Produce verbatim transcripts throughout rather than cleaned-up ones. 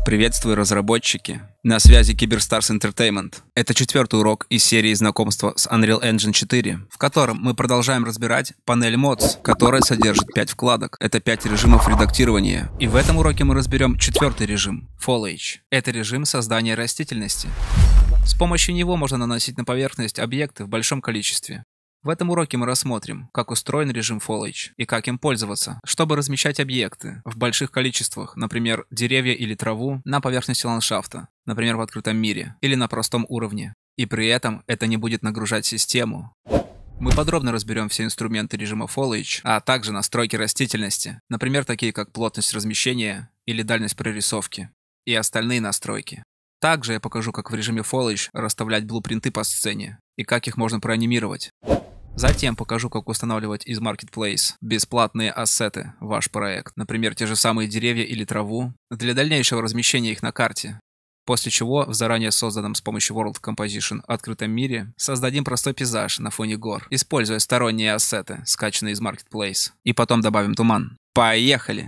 Приветствую, разработчики! На связи Cyberstars Entertainment. Это четвертый урок из серии знакомства с Unreal Engine четыре, в котором мы продолжаем разбирать панель Mods, которая содержит пять вкладок. Это пять режимов редактирования. И в этом уроке мы разберем четвертый режим – Foliage. Это режим создания растительности. С помощью него можно наносить на поверхность объекты в большом количестве. В этом уроке мы рассмотрим, как устроен режим Foliage и как им пользоваться, чтобы размещать объекты в больших количествах, например, деревья или траву, на поверхности ландшафта, например, в открытом мире, или на простом уровне. И при этом это не будет нагружать систему. Мы подробно разберем все инструменты режима Foliage, а также настройки растительности, например, такие как плотность размещения или дальность прорисовки, и остальные настройки. Также я покажу, как в режиме Foliage расставлять блупринты по сцене и как их можно проанимировать. Затем покажу, как устанавливать из Marketplace бесплатные ассеты в ваш проект, например, те же самые деревья или траву, для дальнейшего размещения их на карте. После чего в заранее созданном с помощью World Composition открытом мире создадим простой пейзаж на фоне гор, используя сторонние ассеты, скачанные из Marketplace, и потом добавим туман. Поехали!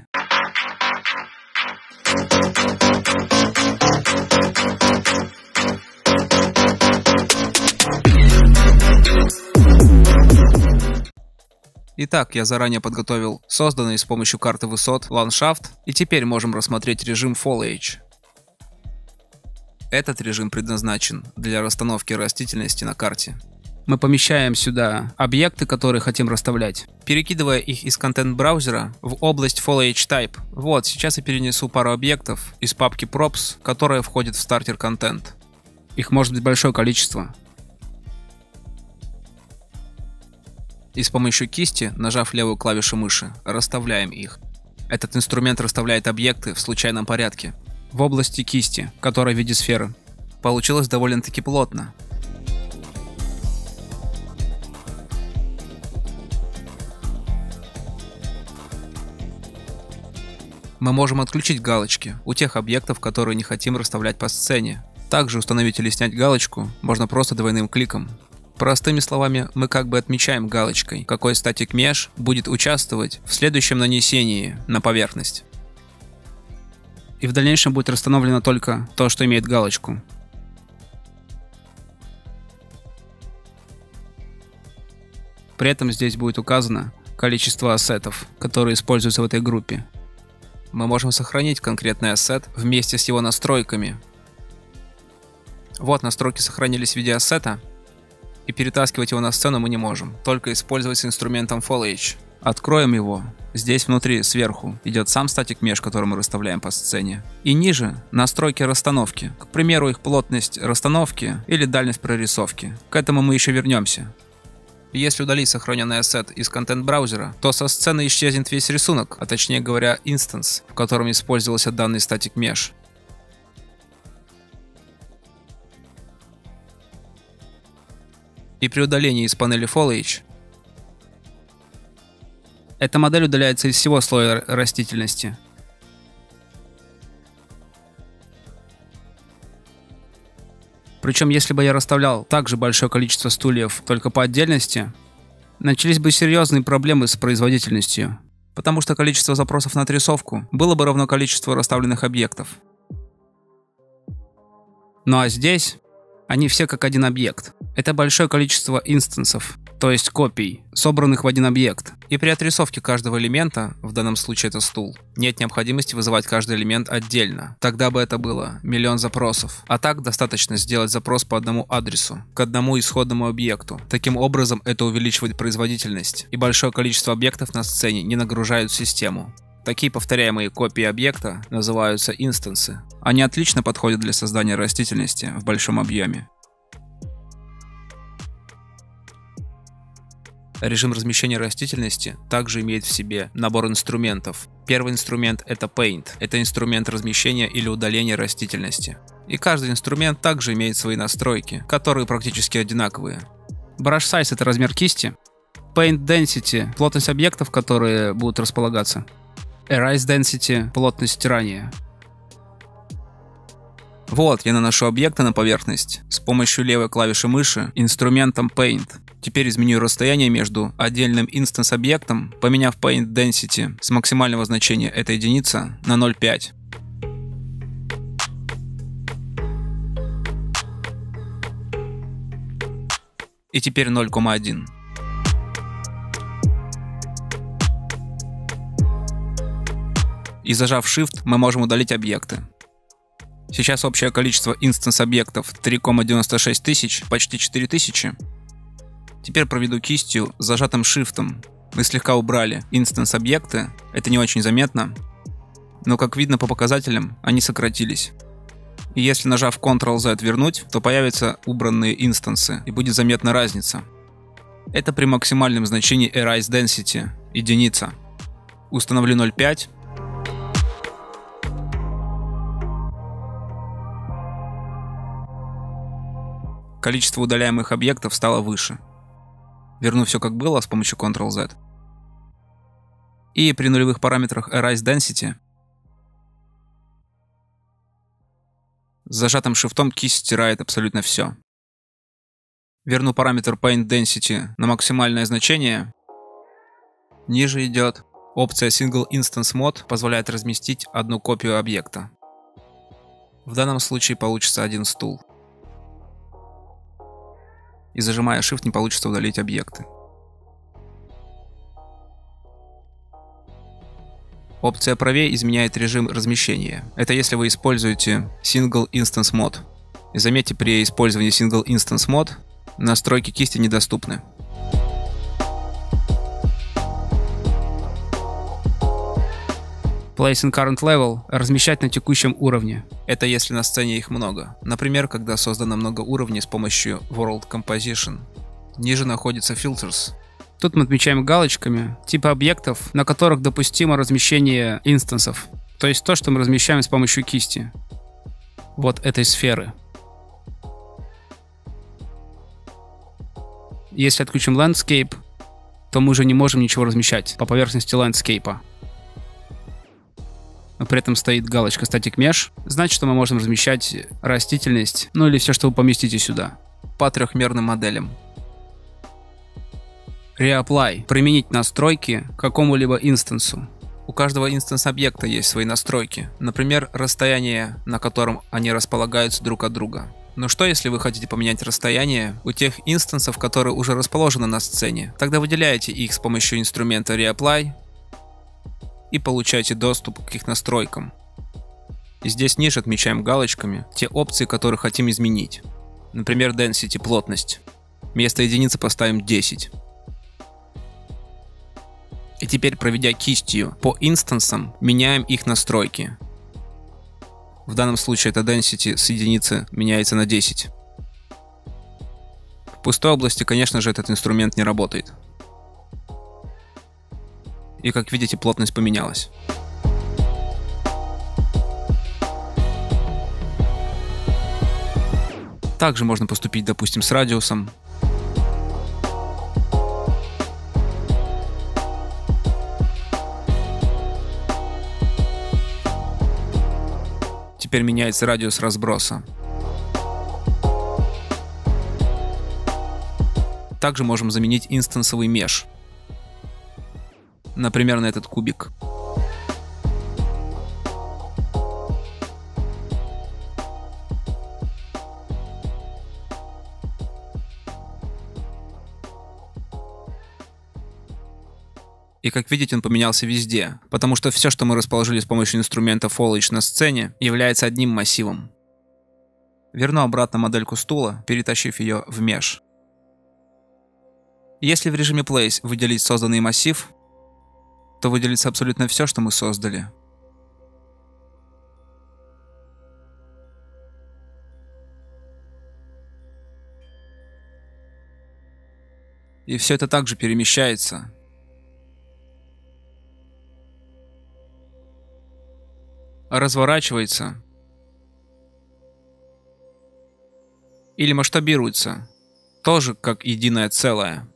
Итак, я заранее подготовил созданный с помощью карты высот ландшафт, и теперь можем рассмотреть режим Foliage. Этот режим предназначен для расстановки растительности на карте. Мы помещаем сюда объекты, которые хотим расставлять, перекидывая их из контент-браузера в область Foliage Type. Вот, сейчас я перенесу пару объектов из папки Props, которая входит в стартер контент. Их может быть большое количество. И с помощью кисти, нажав левую клавишу мыши, расставляем их. Этот инструмент расставляет объекты в случайном порядке в области кисти, которая в виде сферы. Получилось довольно-таки плотно. Мы можем отключить галочки у тех объектов, которые не хотим расставлять по сцене. Также установить или снять галочку можно просто двойным кликом. Простыми словами, мы как бы отмечаем галочкой, какой Static Mesh будет участвовать в следующем нанесении на поверхность. И в дальнейшем будет расстановлено только то, что имеет галочку. При этом здесь будет указано количество ассетов, которые используются в этой группе. Мы можем сохранить конкретный ассет вместе с его настройками. Вот настройки сохранились в виде ассета. И перетаскивать его на сцену мы не можем, только использовать с инструментом Foliage. Откроем его. Здесь внутри, сверху, идет сам Static Mesh, который мы расставляем по сцене. И ниже настройки расстановки. К примеру, их плотность расстановки или дальность прорисовки. К этому мы еще вернемся. Если удалить сохраненный ассет из контент-браузера, то со сцены исчезнет весь рисунок, а точнее говоря, инстанс, в котором использовался данный Static Mesh. И при удалении из панели Foliage эта модель удаляется из всего слоя растительности. Причем, если бы я расставлял также большое количество стульев только по отдельности, начались бы серьезные проблемы с производительностью, потому что количество запросов на отрисовку было бы равно количеству расставленных объектов. Ну а здесь они все как один объект. Это большое количество инстансов, то есть копий, собранных в один объект. И при отрисовке каждого элемента, в данном случае это стул, нет необходимости вызывать каждый элемент отдельно. Тогда бы это было миллион запросов. А так достаточно сделать запрос по одному адресу, к одному исходному объекту. Таким образом это увеличивает производительность, и большое количество объектов на сцене не нагружают систему. Такие повторяемые копии объекта называются инстансы. Они отлично подходят для создания растительности в большом объеме. Режим размещения растительности также имеет в себе набор инструментов. Первый инструмент — это Paint. Это инструмент размещения или удаления растительности. И каждый инструмент также имеет свои настройки, которые практически одинаковые. Brush Size — это размер кисти. Paint Density — плотность объектов, которые будут располагаться. Erase Density — плотность стирания. Вот, я наношу объекты на поверхность с помощью левой клавиши мыши инструментом Paint. Теперь изменю расстояние между отдельным инстанс-объектом, поменяв Paint Density с максимального значения это единица на ноль целых пять. И теперь ноль целых один. И зажав Shift, мы можем удалить объекты. Сейчас общее количество инстанс-объектов три целых девяносто шесть тысяч, почти четыре тысячи. Теперь проведу кистью с зажатым Shift. Мы слегка убрали инстанс-объекты, это не очень заметно, но как видно по показателям, они сократились. И если нажав контрол зет вернуть, то появятся убранные инстансы и будет заметна разница. Это при максимальном значении Erase Density, единица. Установлю ноль целых пять. Количество удаляемых объектов стало выше. Верну все как было с помощью контрол зет. И при нулевых параметрах Erase Density с зажатым шифтом кисть стирает абсолютно все. Верну параметр Paint Density на максимальное значение. Ниже идет опция Single Instance Mode, позволяет разместить одну копию объекта. В данном случае получится один стул. И зажимая Shift не получится удалить объекты. Опция правее изменяет режим размещения. Это если вы используете Single Instance Mode. И заметьте, при использовании Single Instance Mode настройки кисти недоступны. Place in current level – размещать на текущем уровне. Это если на сцене их много. Например, когда создано много уровней с помощью World Composition. Ниже находится Filters. Тут мы отмечаем галочками типы объектов, на которых допустимо размещение инстансов. То есть то, что мы размещаем с помощью кисти. Вот этой сферы. Если отключим Landscape, то мы уже не можем ничего размещать по поверхности Landscape. Но при этом стоит галочка Static Mesh, значит, что мы можем размещать растительность, ну или все, что вы поместите сюда. По трехмерным моделям. Reapply. Применить настройки к какому-либо инстансу. У каждого инстанс-объекта есть свои настройки. Например, расстояние, на котором они располагаются друг от друга. Но что если вы хотите поменять расстояние у тех инстансов, которые уже расположены на сцене? Тогда выделяете их с помощью инструмента Reapply и получаете доступ к их настройкам. И здесь ниже отмечаем галочками те опции, которые хотим изменить. Например, Density, плотность. Вместо единицы поставим десять. И теперь, проведя кистью по инстансам, меняем их настройки. В данном случае это Density с единицы меняется на десять. В пустой области, конечно же, этот инструмент не работает. И как видите, плотность поменялась. Также можно поступить, допустим, с радиусом. Теперь меняется радиус разброса. Также можем заменить инстансовый меш. Например, на этот кубик. И как видите, он поменялся везде, потому что все, что мы расположили с помощью инструмента Foliage на сцене, является одним массивом. Верну обратно модельку стула, перетащив ее в меш. Если в режиме Place выделить созданный массив, то выделится абсолютно все, что мы создали. И все это также перемещается. Разворачивается. Или масштабируется. Тоже как единое целое.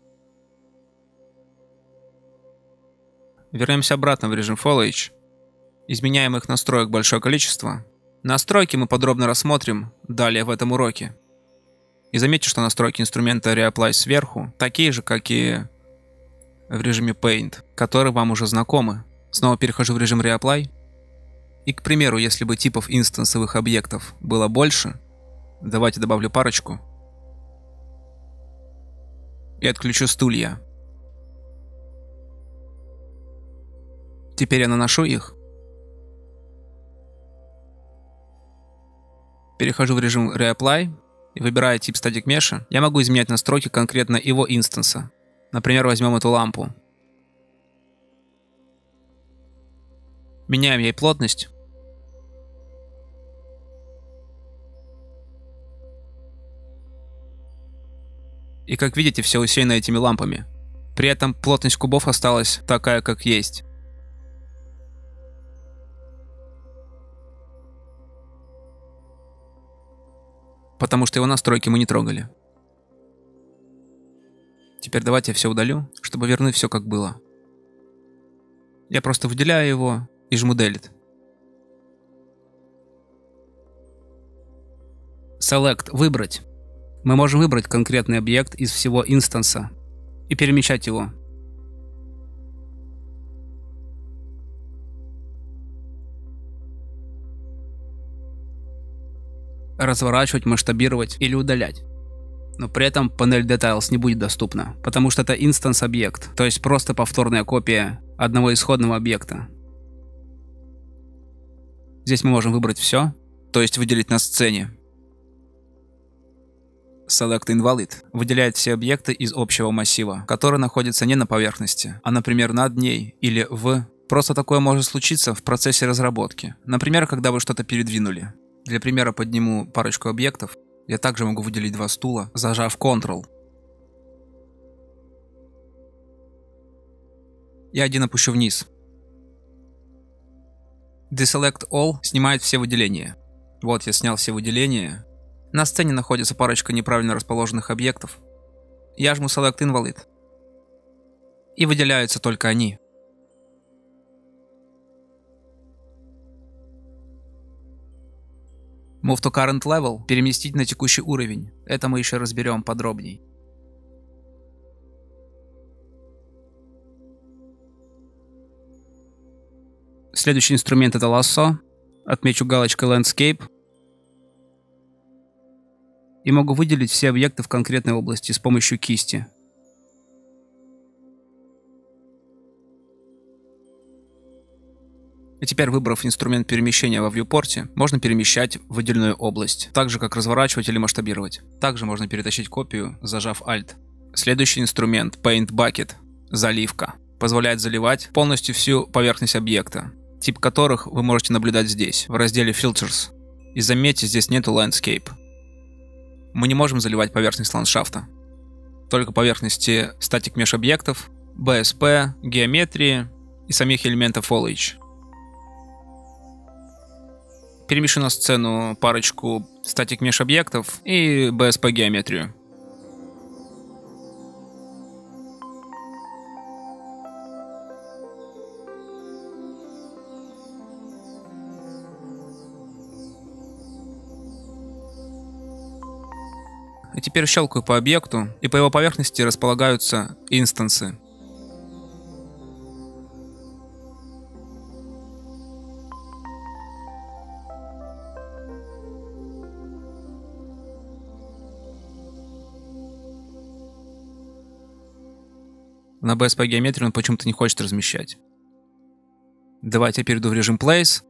Вернемся обратно в режим Foliage. Изменяем их настроек большое количество. Настройки мы подробно рассмотрим далее в этом уроке. И заметьте, что настройки инструмента Reapply сверху такие же, как и в режиме Paint, которые вам уже знакомы. Снова перехожу в режим Reapply. И, к примеру, если бы типов инстансовых объектов было больше, давайте добавлю парочку. и отключу стулья. Теперь я наношу их. Перехожу в режим Reapply и выбираю тип Static Mesh. Я могу изменять настройки конкретно его инстанса. Например, возьмем эту лампу. Меняем ей плотность. И как видите, все усеяно этими лампами. При этом плотность кубов осталась такая, как есть. Потому что его настройки мы не трогали. Теперь давайте я все удалю, чтобы вернуть все как было. Я просто выделяю его и жму Delete. Select — выбрать. Мы можем выбрать конкретный объект из всего инстанса и перемещать его. Разворачивать, масштабировать или удалять. Но при этом панель Details не будет доступна, потому что это инстанс-объект, то есть просто повторная копия одного исходного объекта. Здесь мы можем выбрать все, то есть выделить на сцене. Select Invalid выделяет все объекты из общего массива, которые находятся не на поверхности, а, например, над ней или в. Просто такое может случиться в процессе разработки. Например, когда вы что-то передвинули. Для примера подниму парочку объектов. Я также могу выделить два стула, зажав Ctrl. Я один опущу вниз. Deselect All снимает все выделения. Вот я снял все выделения. На сцене находится парочка неправильно расположенных объектов. Я жму Select Invalid. И выделяются только они. Move to Current Level — переместить на текущий уровень. Это мы еще разберем подробней. Следующий инструмент — это Lasso. Отмечу галочкой Landscape. И могу выделить все объекты в конкретной области с помощью кисти. И теперь, выбрав инструмент перемещения во вьюпорте, можно перемещать в выделенную область, так же как разворачивать или масштабировать. Также можно перетащить копию, зажав Alt. Следующий инструмент — Paint Bucket — заливка. Позволяет заливать полностью всю поверхность объекта, тип которых вы можете наблюдать здесь, в разделе Filters. И заметьте, здесь нету Landscape. Мы не можем заливать поверхность ландшафта, только поверхности Static Mesh объектов, би эс пи, геометрии и самих элементов Foliage. Перемещу на сцену парочку Static Mesh объектов и би эс пи геометрию. И теперь щелкаю по объекту, и по его поверхности располагаются инстансы. На би эс пи геометрию он почему-то не хочет размещать. Давайте я перейду в режим Place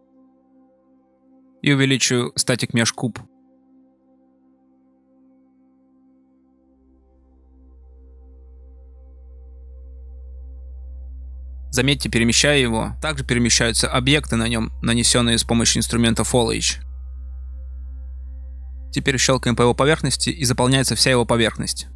и увеличу Static Mesh куб. Заметьте, перемещая его, также перемещаются объекты на нем, нанесенные с помощью инструмента Foliage. Теперь щелкаем по его поверхности, и заполняется вся его поверхность.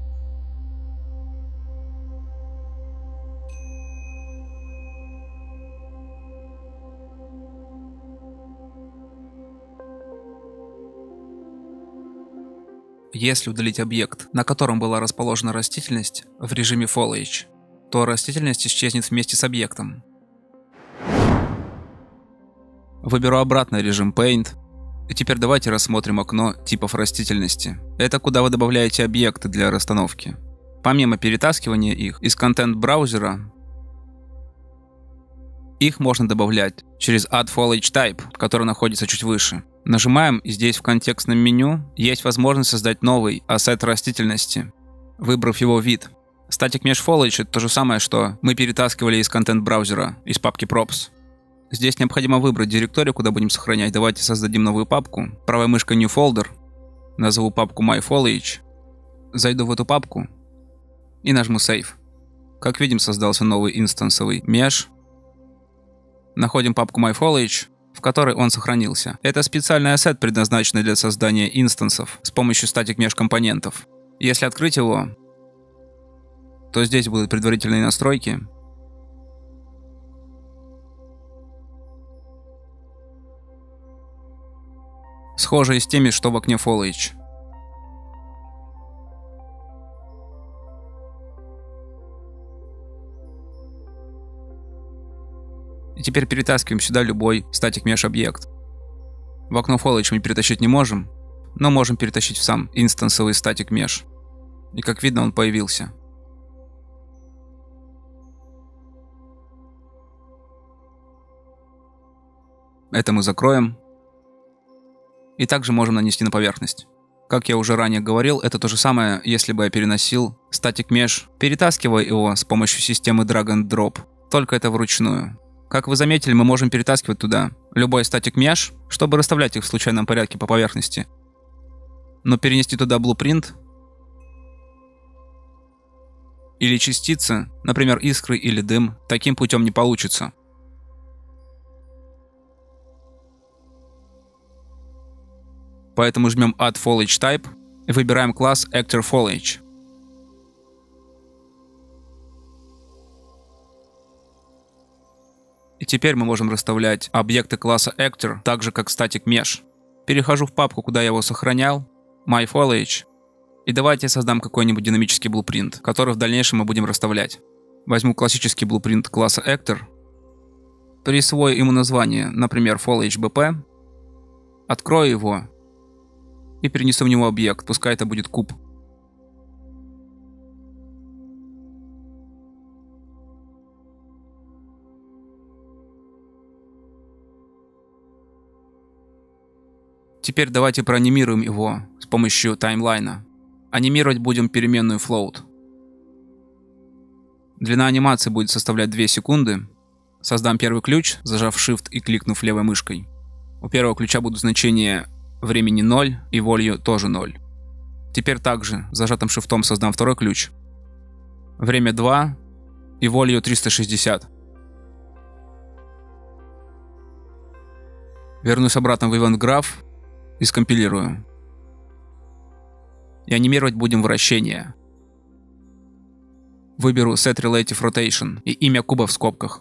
Если удалить объект, на котором была расположена растительность, в режиме Foliage, то растительность исчезнет вместе с объектом. Выберу обратно режим Paint. И теперь давайте рассмотрим окно типов растительности. Это куда вы добавляете объекты для расстановки. Помимо перетаскивания их из контент-браузера, их можно добавлять через Add Foliage Type, который находится чуть выше. Нажимаем, и здесь в контекстном меню есть возможность создать новый ассет растительности. выбрав его вид. Static Mesh Foliage — это то же самое, что мы перетаскивали из контент-браузера, из папки props. Здесь необходимо выбрать директорию, куда будем сохранять. Давайте создадим новую папку. Правой мышкой New Folder. Назову папку MyFoliage. Зайду в эту папку и нажму Save. Как видим, создался новый инстансовый mesh. Находим папку MyFoliage, в которой он сохранился. Это специальный ассет, предназначенный для создания инстансов с помощью Static Mesh компонентов. Если открыть его, то здесь будут предварительные настройки. Схожие с теми, что в окне Foliage. И теперь перетаскиваем сюда любой Static Mesh объект. В окно Foliage мы перетащить не можем, но можем перетащить в сам инстансовый Static Mesh. И как видно, он появился. Это мы закроем. И также можем нанести на поверхность. Как я уже ранее говорил, это то же самое, если бы я переносил Static Mesh, перетаскивая его с помощью системы Drag and Drop. Только это вручную. Как вы заметили, мы можем перетаскивать туда любой Static Mesh, чтобы расставлять их в случайном порядке по поверхности. Но перенести туда blueprint или частицы, например, искры или дым, таким путем не получится. Поэтому жмем Add Foliage Type и выбираем класс Actor Foliage. И теперь мы можем расставлять объекты класса Actor так же, как Static Mesh. Перехожу в папку, куда я его сохранял, MyFoliage, и давайте создам какой-нибудь динамический blueprint, который в дальнейшем мы будем расставлять. Возьму классический blueprint класса Actor, присвою ему название, например, Foliage би пи, открою его и перенесу в него объект, пускай это будет куб. Теперь давайте проанимируем его с помощью таймлайна. Анимировать будем переменную float. Длина анимации будет составлять две секунды. Создам первый ключ, зажав Shift и кликнув левой мышкой. У первого ключа будут значения времени ноль и value тоже ноль. Теперь также зажатым шифтом создам второй ключ. Время два и value триста шестьдесят. Вернусь обратно в Event Graph и скомпилирую. И анимировать будем вращение. Выберу Set Relative Rotation и имя куба в скобках.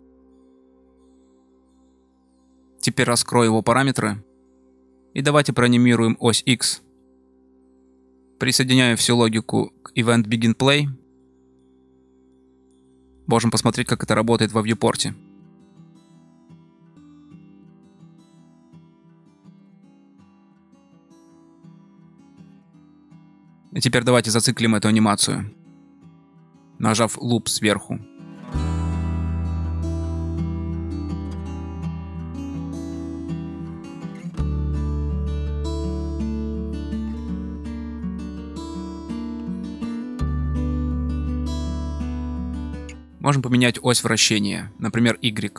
Теперь раскрою его параметры. И давайте проанимируем ось X. Присоединяю всю логику к Event Begin Play. Можем посмотреть, как это работает во вьюпорте. И теперь давайте зациклим эту анимацию, нажав Loop сверху. Можем поменять ось вращения, например, Y.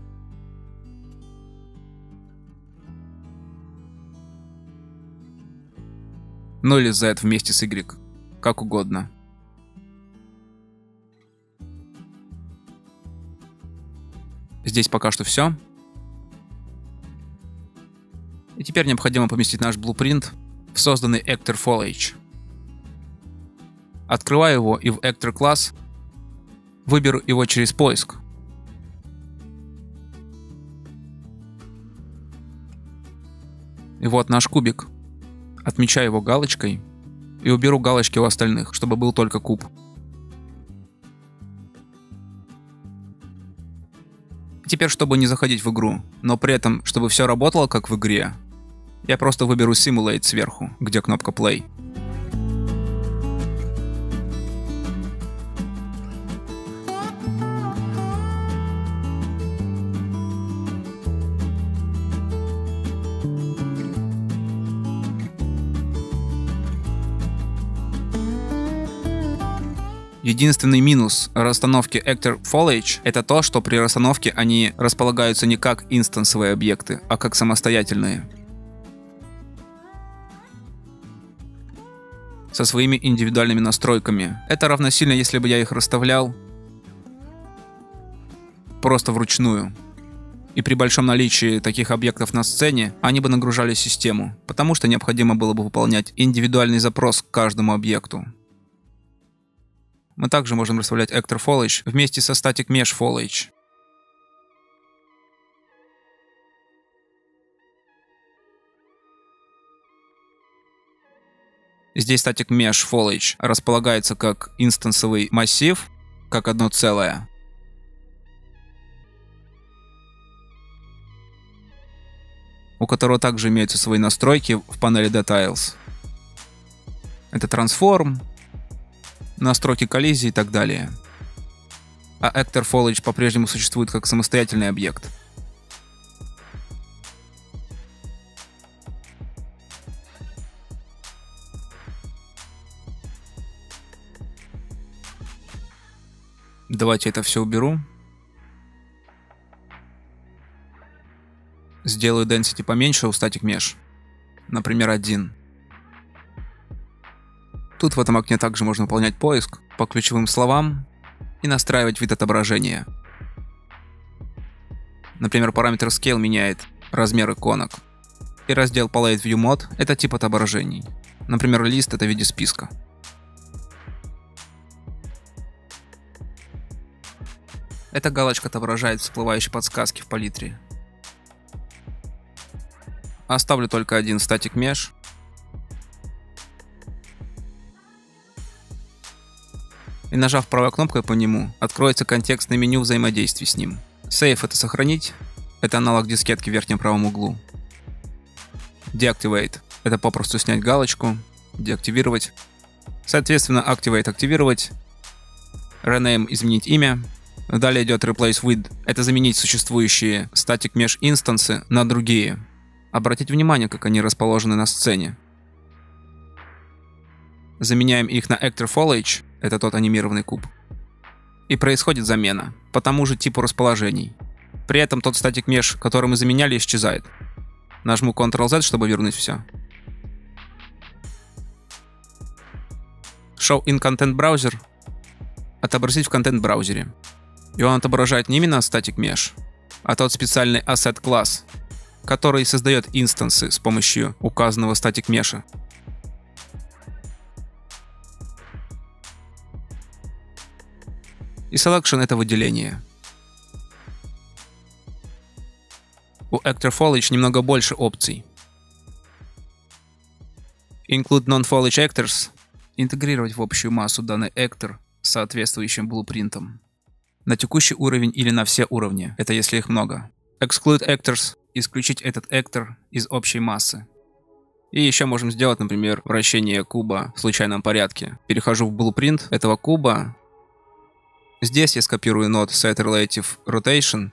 Ну или Z вместе с Y. Как угодно. Здесь пока что все. И теперь необходимо поместить наш blueprint в созданный Actor Foliage. Открываю его и в Actor класс выберу его через поиск. И вот наш кубик. Отмечаю его галочкой и уберу галочки у остальных, чтобы был только куб. Теперь, чтобы не заходить в игру, но при этом, чтобы все работало как в игре, я просто выберу Simulate сверху, где кнопка Play. Единственный минус расстановки Actor Foliage — это то, что при расстановке они располагаются не как инстансовые объекты, а как самостоятельные. Со своими индивидуальными настройками. Это равносильно, если бы я их расставлял просто вручную. И при большом наличии таких объектов на сцене, они бы нагружали систему, потому что необходимо было бы выполнять индивидуальный запрос к каждому объекту. Мы также можем расставлять Actor Foliage вместе со Static Mesh Foliage. Здесь Static Mesh Foliage располагается как инстансовый массив, как одно целое. У которого также имеются свои настройки в панели Details. Это трансформ, настройки коллизии и так далее. А Actor Foliage по-прежнему существует как самостоятельный объект. Давайте это все уберу. Сделаю density поменьше у Static Mesh. Например, один. Тут в этом окне также можно выполнять поиск по ключевым словам и настраивать вид отображения. Например, параметр Scale меняет размер иконок. И раздел Palette View Mode — это тип отображений. Например, лист — это в виде списка. Эта галочка отображает всплывающие подсказки в палитре. Оставлю только один Static Mesh. И нажав правой кнопкой по нему, откроется контекстное меню взаимодействия с ним. Save — это сохранить. Это аналог дискетки в верхнем правом углу. Deactivate — это попросту снять галочку. Деактивировать. Соответственно, Activate — активировать. Rename — изменить имя. Далее идет Replace with — это заменить существующие Static Mesh инстансы на другие. Обратите внимание, как они расположены на сцене. Заменяем их на Actor Foliage, это тот анимированный куб. И происходит замена по тому же типу расположений. При этом тот Static Mesh, который мы заменяли, исчезает. Нажму контрол зет, чтобы вернуть все. Show in Content Browser — отобразить в контент-браузере. И он отображает не именно Static Mesh, а тот специальный Asset класс, который создает инстансы с помощью указанного Static Mesh. И Selection — это выделение. У Actor Foliage немного больше опций. Include Non-Foliage Actors — интегрировать в общую массу данный Actor с соответствующим блупринтом. На текущий уровень или на все уровни, это если их много. Exclude Actors — исключить этот Actor из общей массы. И еще можем сделать, например, вращение куба в случайном порядке. Перехожу в Blueprint этого куба. Здесь я скопирую нод Set Relative Rotation.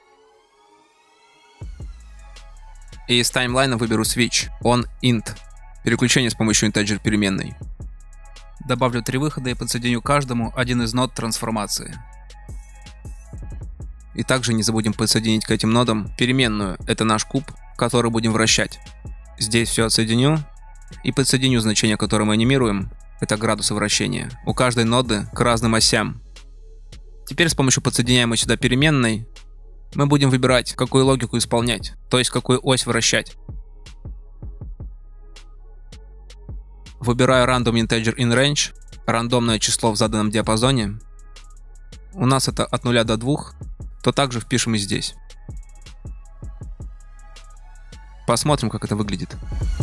И из таймлайна выберу Switch On Int. Переключение с помощью integer переменной. Добавлю три выхода и подсоединю каждому один из нод трансформации. И также не забудем подсоединить к этим нодам переменную. Это наш куб, который будем вращать. Здесь все отсоединю и подсоединю значение, которое мы анимируем. Это градусы вращения. У каждой ноды к разным осям. Теперь с помощью подсоединяемой сюда переменной мы будем выбирать, какую логику исполнять, то есть какую ось вращать. Выбираю Random Integer in Range, рандомное число в заданном диапазоне. У нас это от нуля до двух, то также впишем и здесь. Посмотрим, как это выглядит.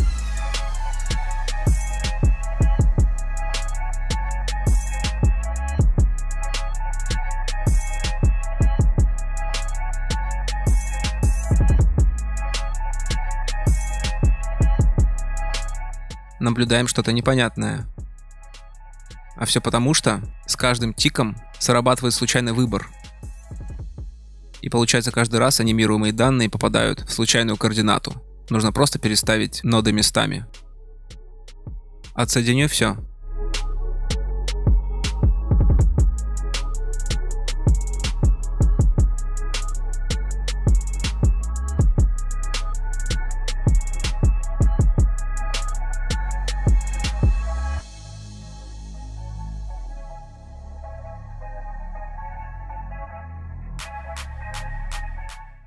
Наблюдаем что-то непонятное. А все потому, что с каждым тиком срабатывает случайный выбор. И получается, каждый раз анимируемые данные попадают в случайную координату. Нужно просто переставить ноды местами. Отсоединю все.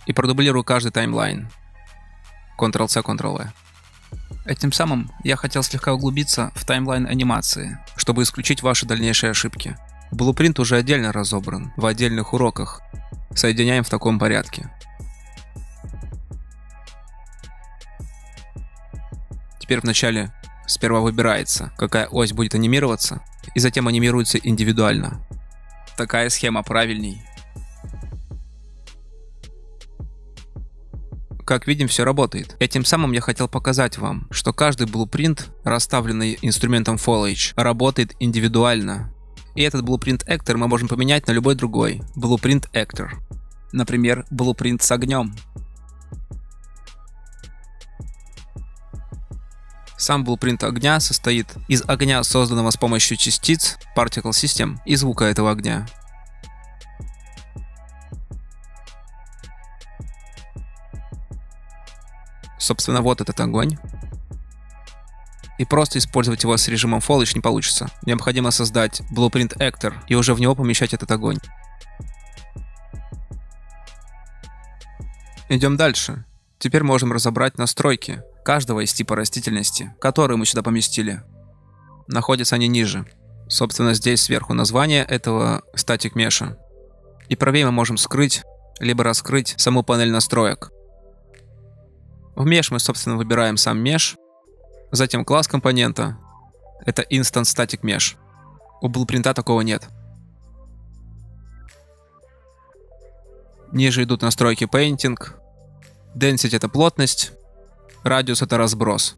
и продублирую каждый таймлайн. контрол-C, контрол-V. Этим самым я хотел слегка углубиться в таймлайн анимации, чтобы исключить ваши дальнейшие ошибки. Blueprint уже отдельно разобран, в отдельных уроках. Соединяем в таком порядке. Теперь вначале сперва выбирается, какая ось будет анимироваться, и затем анимируется индивидуально. Такая схема правильней. Как видим, все работает. Этим самым я хотел показать вам, что каждый blueprint, расставленный инструментом foliage, работает индивидуально. И этот blueprint actor мы можем поменять на любой другой blueprint actor. Например, blueprint с огнем. Сам blueprint огня состоит из огня, созданного с помощью частиц Particle System, и звука этого огня. Собственно, вот этот огонь. И просто использовать его с режимом foliage не получится. Необходимо создать blueprint actor и уже в него помещать этот огонь. Идем дальше. Теперь можем разобрать настройки каждого из типа растительности, которые мы сюда поместили. Находятся они ниже. Собственно, здесь сверху название этого static mesh. И правее мы можем скрыть, либо раскрыть саму панель настроек. В mesh мы, собственно, выбираем сам mesh, затем класс компонента. Это instance static mesh. У Blueprint такого нет. Ниже идут настройки painting. Density — это плотность, радиус — это разброс.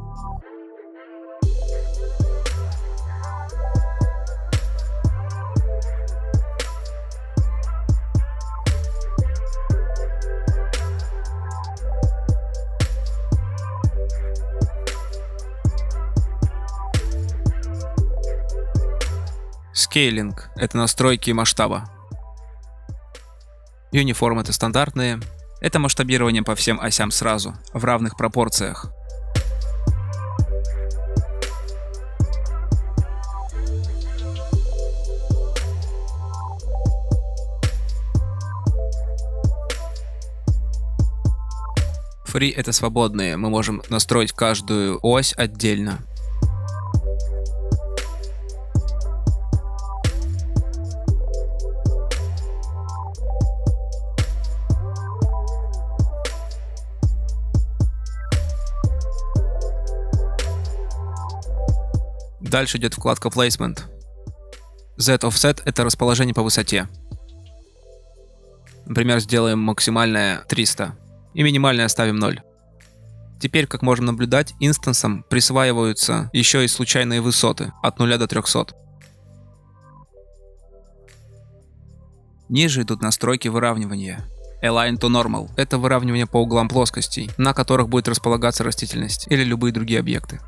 Scaling — это настройки масштаба. Uniform — это стандартные. Это масштабирование по всем осям сразу, в равных пропорциях. Free — это свободные, мы можем настроить каждую ось отдельно. Дальше идет вкладка Placement. Z-Offset — это расположение по высоте. Например, сделаем максимальное триста и минимальное оставим ноль. Теперь, как можем наблюдать, инстансам присваиваются еще и случайные высоты от нуля до трёхсот. Ниже идут настройки выравнивания. Align to Normal — это выравнивание по углам плоскостей, на которых будет располагаться растительность или любые другие объекты.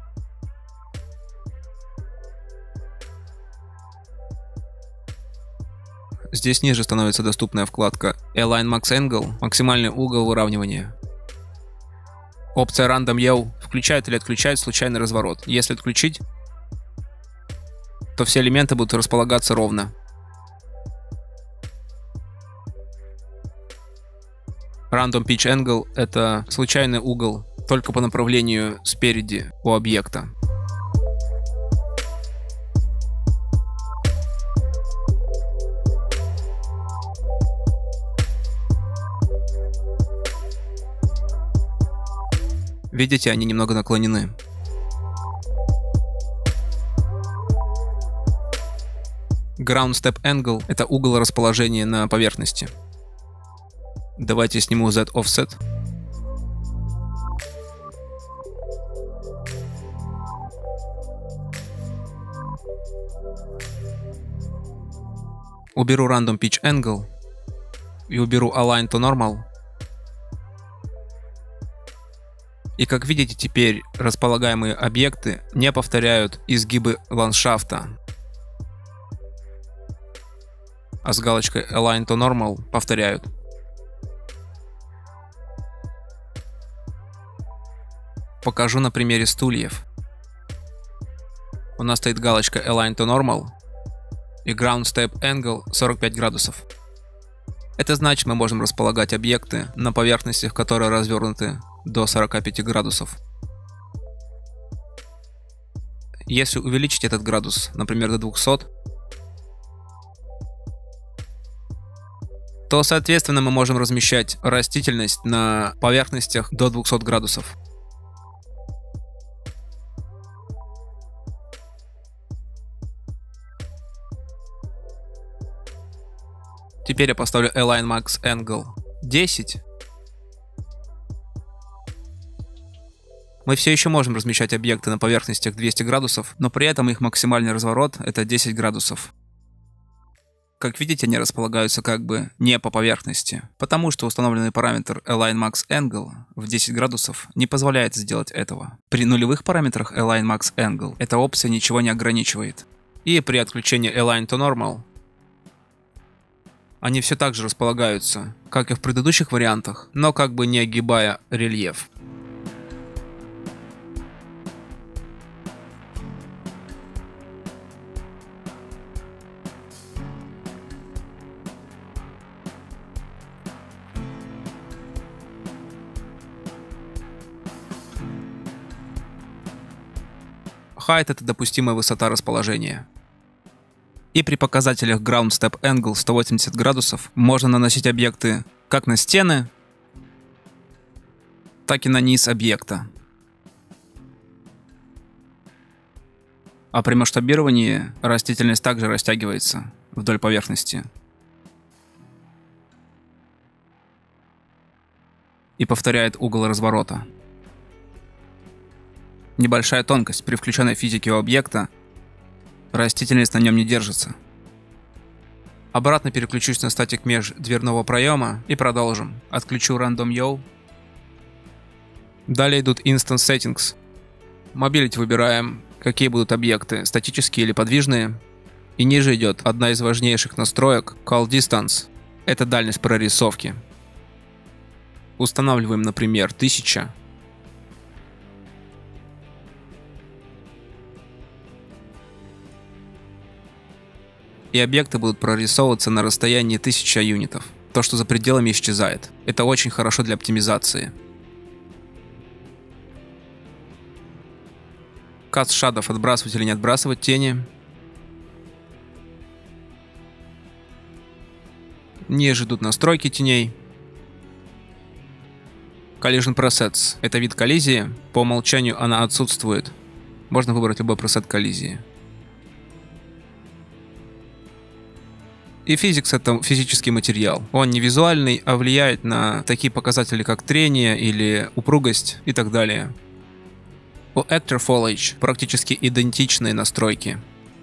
Здесь ниже становится доступная вкладка Align Max Angle — максимальный угол выравнивания. Опция Random Yaw включает или отключает случайный разворот. Если отключить, то все элементы будут располагаться ровно. Random Pitch Angle — это случайный угол только по направлению спереди у объекта. Видите, они немного наклонены. Ground Step Angle — это угол расположения на поверхности. Давайте сниму Z-Offset. Уберу Random Pitch Angle и уберу Align to Normal. И как видите, теперь располагаемые объекты не повторяют изгибы ландшафта, а с галочкой Align to Normal повторяют. Покажу на примере стульев. У нас стоит галочка Align to Normal и Ground Step Angle сорок пять градусов. Это значит, мы можем располагать объекты на поверхностях, которые развернуты до сорока пяти градусов. Если увеличить этот градус, например, до двухсот, то, соответственно, мы можем размещать растительность на поверхностях до двухсот градусов. Теперь я поставлю Align Max Angle десять. Мы все еще можем размещать объекты на поверхностях двухсот градусов, но при этом их максимальный разворот — это десять градусов. Как видите, они располагаются как бы не по поверхности, потому что установленный параметр Align Max Angle в десять градусов не позволяет сделать этого. При нулевых параметрах Align Max Angle эта опция ничего не ограничивает. И при отключении Align to Normal они все так же располагаются, как и в предыдущих вариантах, но как бы не огибая рельеф. Height — это допустимая высота расположения. И при показателях Ground Step Angle сто восемьдесят градусов можно наносить объекты как на стены, так и на низ объекта. А при масштабировании растительность также растягивается вдоль поверхности. И повторяет угол разворота. Небольшая тонкость: при включенной физике у объекта растительность на нем не держится. Обратно переключусь на Static Mesh дверного проема и продолжим. Отключу Random Yaw. Далее идут Instance Settings. Mobility выбираем, какие будут объекты, статические или подвижные. И ниже идет одна из важнейших настроек Call Distance. Это дальность прорисовки. Устанавливаем, например, тысяча. И объекты будут прорисовываться на расстоянии тысячи юнитов. То, что за пределами, исчезает. Это очень хорошо для оптимизации. Cast Shadow: отбрасывать или не отбрасывать тени. Ниже идут настройки теней. Collision Presets — это вид коллизии. По умолчанию она отсутствует. Можно выбрать любой пресет коллизии. И Physics — это физический материал. Он не визуальный, а влияет на такие показатели, как трение или упругость и так далее. У Actor Foliage практически идентичные настройки.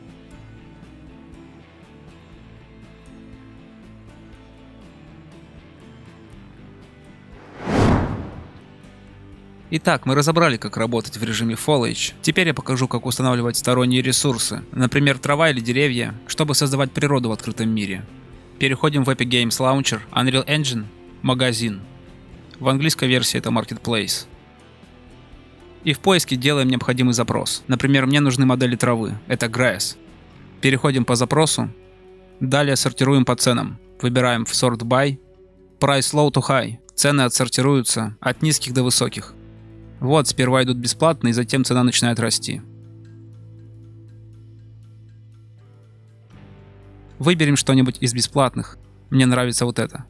Итак, мы разобрали, как работать в режиме Foliage. Теперь я покажу, как устанавливать сторонние ресурсы, например, трава или деревья, чтобы создавать природу в открытом мире. Переходим в Epic Games Launcher, Unreal Engine, магазин. В английской версии это Marketplace. И в поиске делаем необходимый запрос. Например, мне нужны модели травы. Это Grass. Переходим по запросу. Далее сортируем по ценам. Выбираем в Sort By. Price Low to High. Цены отсортируются от низких до высоких. Вот, сперва идут бесплатные, затем цена начинает расти. Выберем что-нибудь из бесплатных. Мне нравится вот это.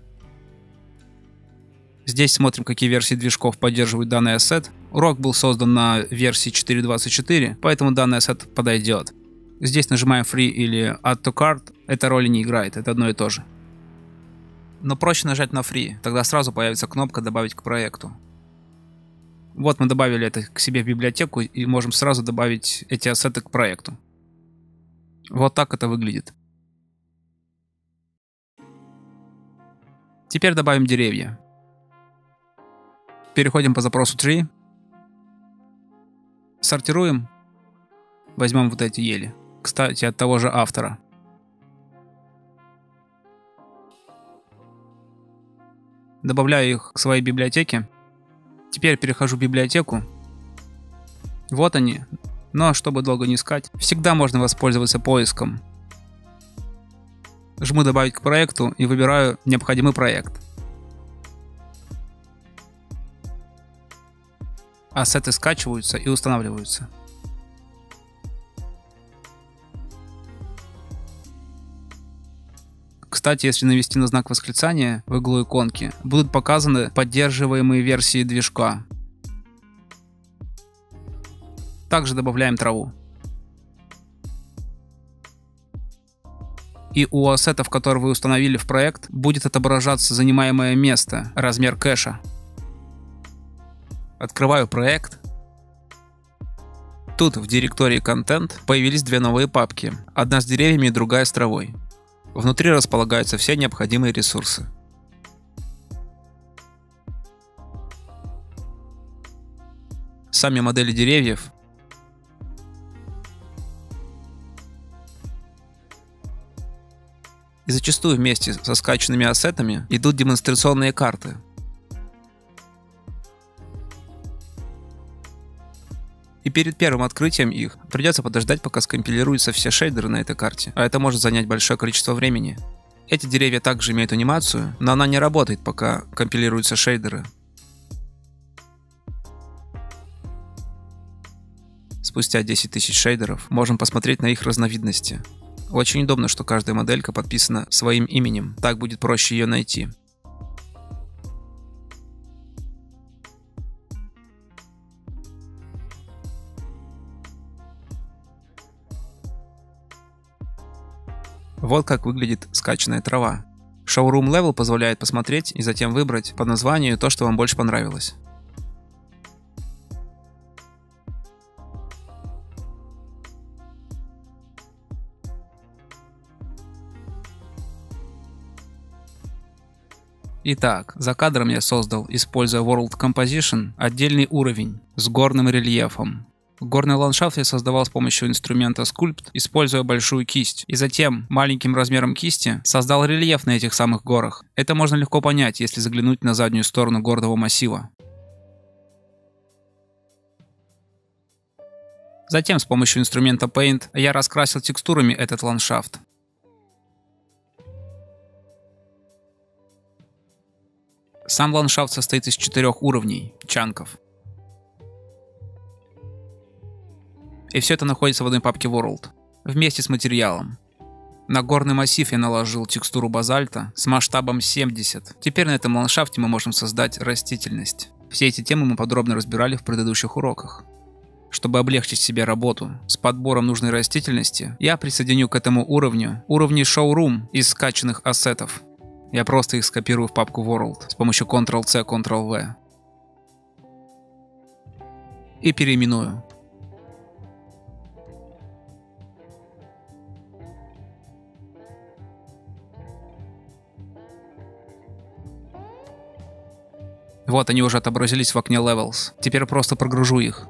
Здесь смотрим, какие версии движков поддерживают данный ассет. Урок был создан на версии четыре точка двадцать четыре, поэтому данный ассет подойдет. Здесь нажимаем Free или Add to Cart. Это роли не играет, это одно и то же. Но проще нажать на Free, тогда сразу появится кнопка «Добавить к проекту». Вот мы добавили это к себе в библиотеку и можем сразу добавить эти ассеты к проекту. Вот так это выглядит. Теперь добавим деревья. Переходим по запросу Tree. Сортируем. Возьмем вот эти ели. Кстати, от того же автора. Добавляю их к своей библиотеке. Теперь перехожу в библиотеку. Вот они. Но чтобы долго не искать, всегда можно воспользоваться поиском. Жму «Добавить к проекту» и выбираю необходимый проект. Ассеты скачиваются и устанавливаются. Кстати, если навести на знак восклицания в иглу иконки, будут показаны поддерживаемые версии движка. Также добавляем траву. И у ассетов, которые вы установили в проект, будет отображаться занимаемое место, размер кэша. Открываю проект. Тут в директории «Контент» появились две новые папки. Одна с деревьями и другая с травой. Внутри располагаются все необходимые ресурсы. Сами модели деревьев и зачастую вместе со скачанными ассетами идут демонстрационные карты. И перед первым открытием их придется подождать, пока скомпилируются все шейдеры на этой карте, а это может занять большое количество времени. Эти деревья также имеют анимацию, но она не работает, пока компилируются шейдеры. Спустя десять тысяч шейдеров можем посмотреть на их разновидности. Очень удобно, что каждая моделька подписана своим именем, так будет проще ее найти. Вот как выглядит скачанная трава. Showroom Level позволяет посмотреть и затем выбрать по названию то, что вам больше понравилось. Итак, за кадром я создал, используя World Composition, отдельный уровень с горным рельефом. Горный ландшафт я создавал с помощью инструмента Sculpt, используя большую кисть. И затем маленьким размером кисти создал рельеф на этих самых горах. Это можно легко понять, если заглянуть на заднюю сторону горного массива. Затем с помощью инструмента Paint я раскрасил текстурами этот ландшафт. Сам ландшафт состоит из четырех уровней, чанков. И все это находится в одной папке World, вместе с материалом. На горный массив я наложил текстуру базальта с масштабом семьдесят. Теперь на этом ландшафте мы можем создать растительность. Все эти темы мы подробно разбирали в предыдущих уроках. Чтобы облегчить себе работу с подбором нужной растительности, я присоединю к этому уровню уровни Showroom из скачанных ассетов. Я просто их скопирую в папку World с помощью контрол C, контрол V. И переименую. Вот они уже отобразились в окне Levels. Теперь просто прогружу их.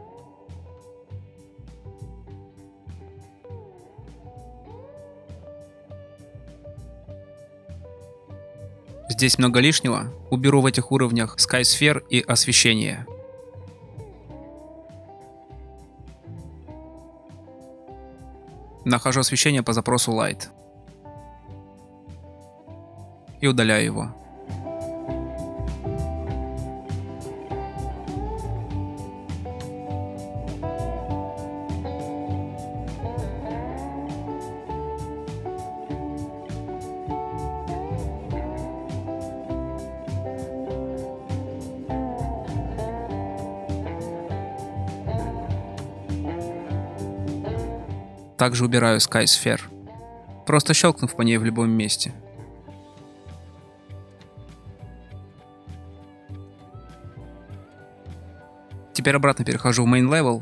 Здесь много лишнего. Уберу в этих уровнях Sky Sphere и освещение. Нахожу освещение по запросу Light. И удаляю его. Также убираю Sky Sphere, просто щелкнув по ней в любом месте. Теперь обратно перехожу в Main Level.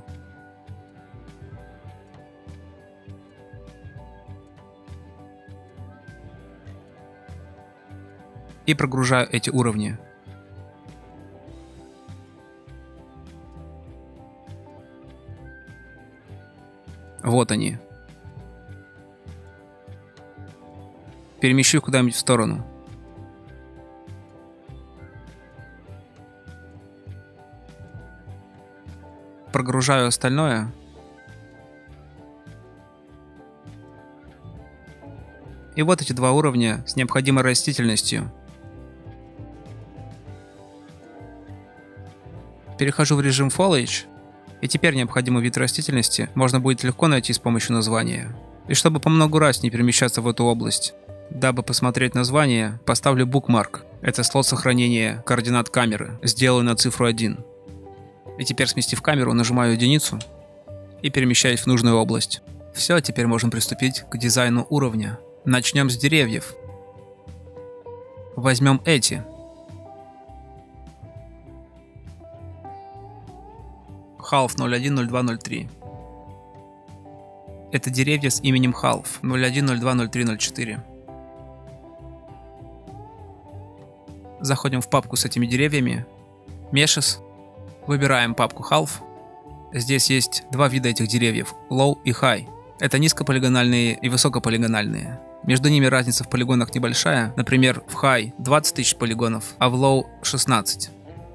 И прогружаю эти уровни. Вот они. Перемещу их куда-нибудь в сторону. Прогружаю остальное. И вот эти два уровня с необходимой растительностью. Перехожу в режим Foliage, и теперь необходимый вид растительности можно будет легко найти с помощью названия. И чтобы по много раз не перемещаться в эту область, дабы посмотреть название, поставлю Bookmark. Это слот сохранения координат камеры, сделаю на цифру один. И теперь, сместив камеру, нажимаю единицу и перемещаюсь в нужную область. Все, теперь можем приступить к дизайну уровня. Начнем с деревьев. Возьмем эти. Half ноль один ноль два ноль три. Это деревья с именем Half ноль один ноль два ноль три ноль четыре. Заходим в папку с этими деревьями. Meshes. Выбираем папку Half. Здесь есть два вида этих деревьев, Low и High. Это низкополигональные и высокополигональные. Между ними разница в полигонах небольшая. Например, в High двадцать тысяч полигонов, а в Low шестнадцать.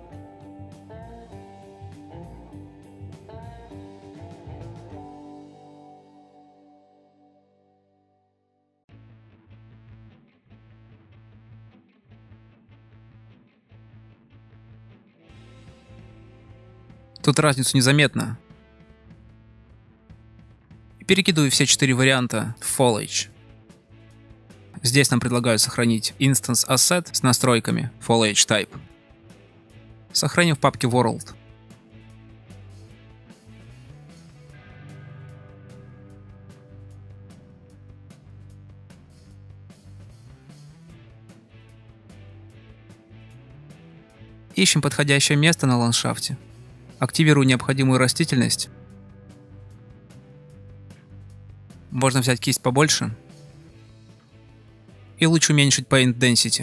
Тут разницу незаметно. Перекидываю все четыре варианта в Foliage. Здесь нам предлагают сохранить Instance Asset с настройками Foliage Type. Сохраним в папке World. Ищем подходящее место на ландшафте. Активирую необходимую растительность. Можно взять кисть побольше. И лучше уменьшить Paint Density.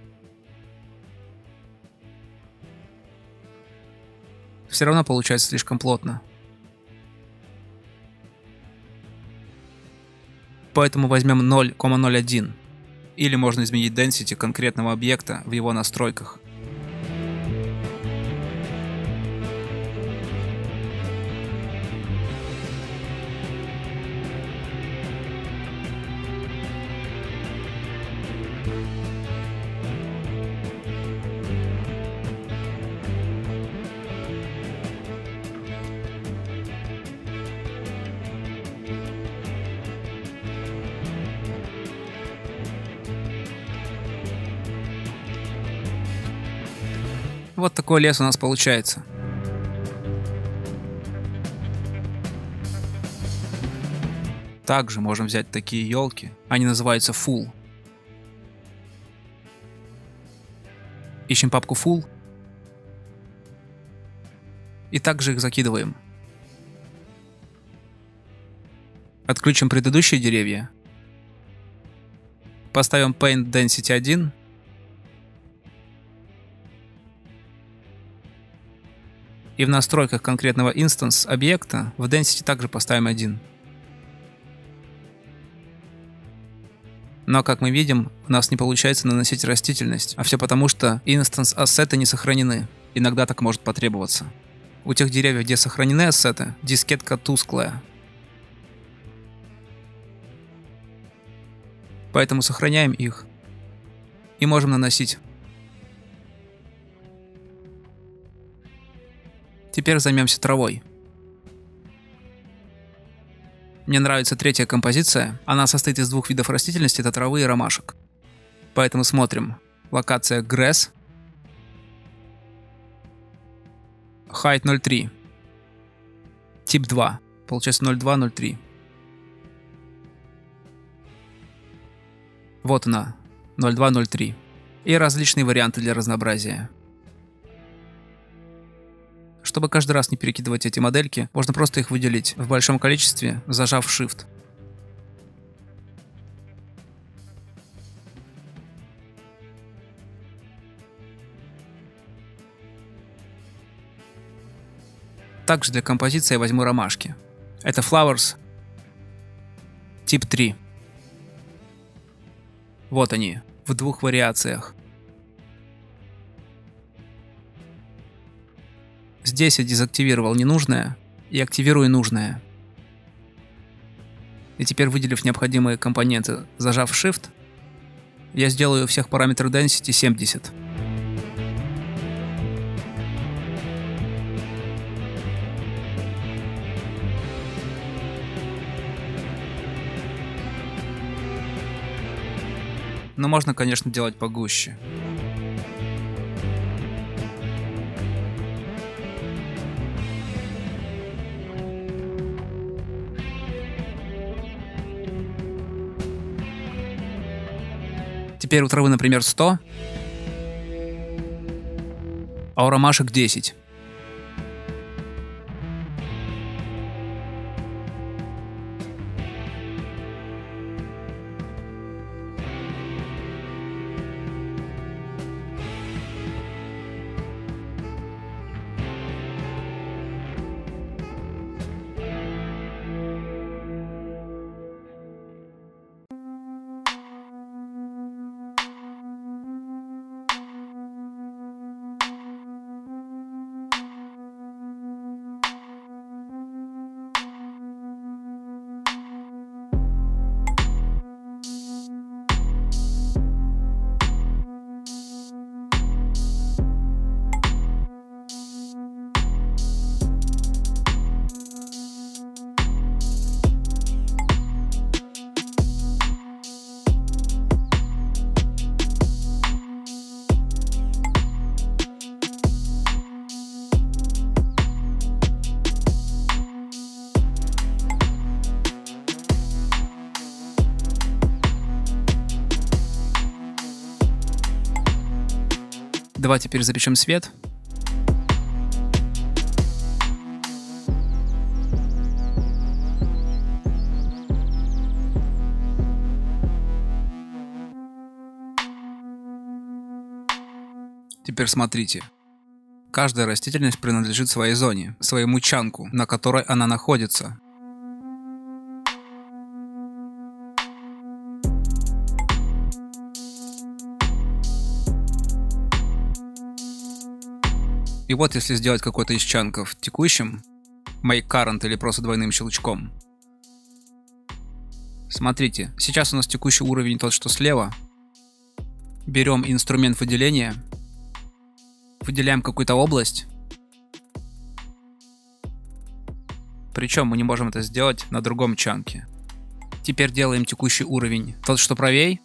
Все равно получается слишком плотно. Поэтому возьмем ноль целых ноль один. Или можно изменить Density конкретного объекта в его настройках. Вот такой лес у нас получается. Также можем взять такие елки. Они называются Full. Ищем папку Full. И также их закидываем. Отключим предыдущие деревья. Поставим Paint Density один. И в настройках конкретного инстанс объекта в Density также поставим один. Но, как мы видим, у нас не получается наносить растительность, а все потому, что инстанс ассеты не сохранены. Иногда так может потребоваться. У тех деревьев, где сохранены ассеты, дискетка тусклая. Поэтому сохраняем их и можем наносить. Теперь займемся травой. Мне нравится третья композиция. Она состоит из двух видов растительности, это травы и ромашек. Поэтому смотрим. Локация Grass. Height ноль три. Тип два. Получается ноль два ноль три. Вот она. ноль два ноль три. И различные варианты для разнообразия. Чтобы каждый раз не перекидывать эти модельки, можно просто их выделить в большом количестве, зажав Shift. Также для композиции я возьму ромашки. Это Flowers тип три. Вот они, в двух вариациях. Здесь я дезактивировал ненужное и активирую нужное. И теперь, выделив необходимые компоненты, зажав Shift, я сделаю у всех параметр Density семьдесят. Но можно, конечно, делать погуще. Теперь у травы, например, сто, а у ромашек десять. Давай теперь запишем свет. Теперь смотрите. Каждая растительность принадлежит своей зоне, своему чанку, на которой она находится. И вот если сделать какой-то из чанков текущим, make current или просто двойным щелчком. Смотрите, сейчас у нас текущий уровень тот, что слева. Берем инструмент выделения, выделяем какую-то область. Причем мы не можем это сделать на другом чанке. Теперь делаем текущий уровень тот, что правей.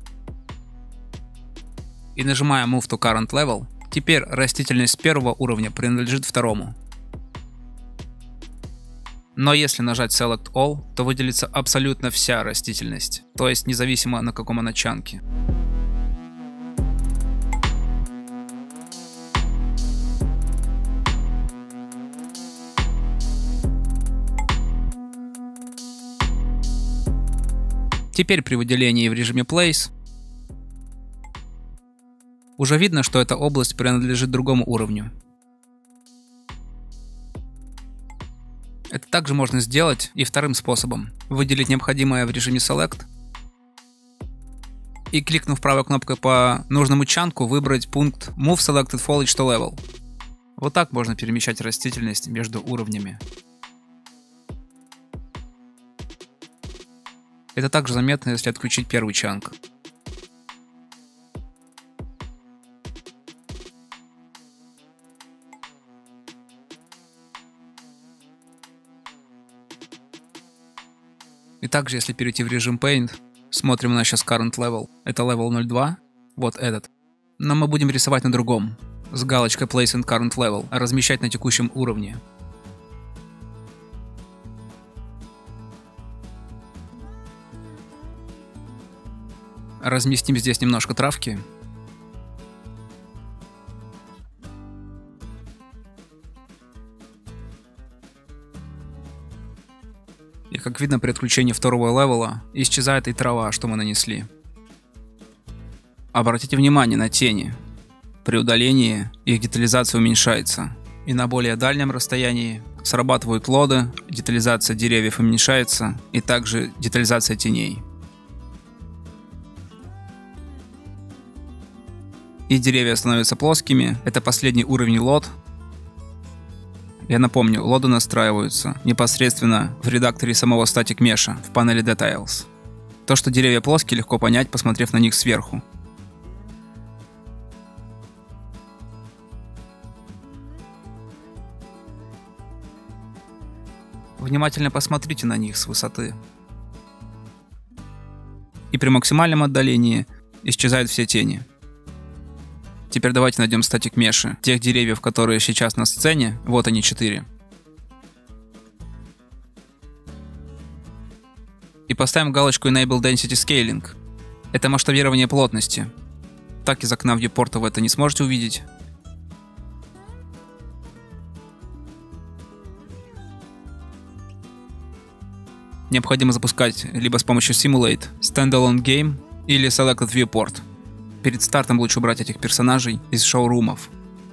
И нажимаем Move to Current Level. Теперь растительность первого уровня принадлежит второму. Но если нажать Select All, то выделится абсолютно вся растительность, то есть независимо на каком она чанке. Теперь при выделении в режиме Place уже видно, что эта область принадлежит другому уровню. Это также можно сделать и вторым способом. Выделить необходимое в режиме Select и, кликнув правой кнопкой по нужному чанку, выбрать пункт Move Selected Foliage to Level. Вот так можно перемещать растительность между уровнями. Это также заметно, если отключить первый чанк. И также, если перейти в режим Paint, смотрим на сейчас Current Level. Это Level ноль два, вот этот. Но мы будем рисовать на другом, с галочкой Place in Current Level, а размещать на текущем уровне. Разместим здесь немножко травки. И как видно, при отключении второго левела исчезает и трава, что мы нанесли. Обратите внимание на тени. При удалении их детализация уменьшается. И на более дальнем расстоянии срабатывают лоды, детализация деревьев уменьшается, и также детализация теней. И деревья становятся плоскими. Это последний уровень лод. Я напомню, лоды настраиваются непосредственно в редакторе самого Static Mesh в панели Details. То, что деревья плоские, легко понять, посмотрев на них сверху. Внимательно посмотрите на них с высоты. И при максимальном отдалении исчезают все тени. Теперь давайте найдем Static Mesh тех деревьев, которые сейчас на сцене. Вот они, четыре. И поставим галочку Enable Density Scaling. Это масштабирование плотности. Так из окна вьюпорта вы это не сможете увидеть. Необходимо запускать либо с помощью Simulate, Standalone Game или Selected Viewport. Перед стартом лучше убрать этих персонажей из шоурумов.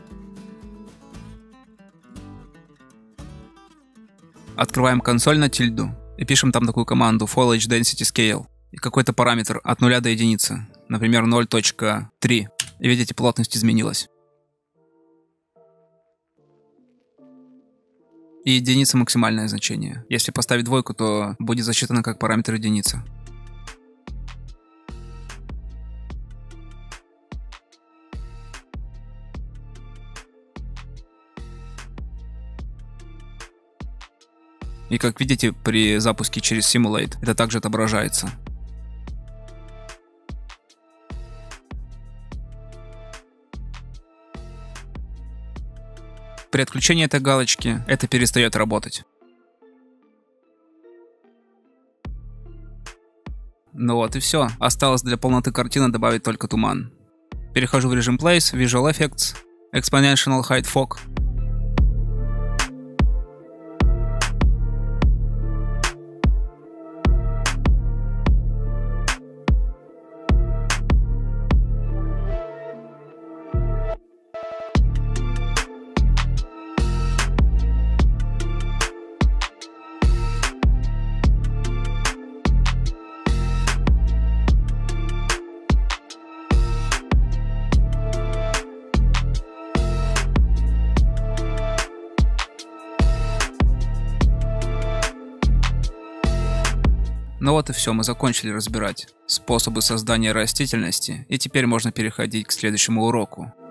Открываем консоль на тильду и пишем там такую команду Foliage Density Scale и какой-то параметр от нуля до единицы, например ноль точка три. И видите, плотность изменилась. И единица максимальное значение. Если поставить двойку, то будет засчитано как параметр единица. И как видите, при запуске через Simulate это также отображается. При отключении этой галочки это перестает работать. Ну вот и все. Осталось для полноты картины добавить только туман. Перехожу в режим Place, Visual Effects, Exponential Height Fog. Ну вот и все, мы закончили разбирать способы создания растительности, и теперь можно переходить к следующему уроку.